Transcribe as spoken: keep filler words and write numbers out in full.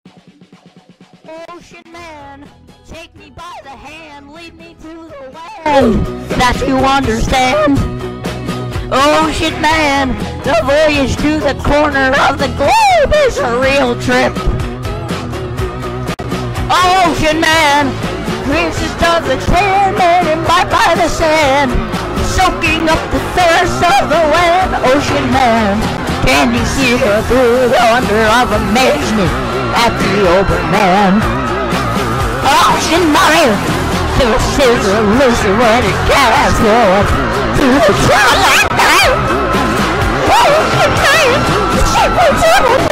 Ocean man, take me by the hand, lead me to the land that you understand. Ocean man, the voyage to the corner of the globe is a real trip. Ocean man, creatures of the tan and imbibed by the sand, soaking up the thirst of the land. Ocean man, can you see her through the wonder of amazement at the open man? Ocean man, to a scissor loser when it cast forth to the twilight night. Ocean man, she puts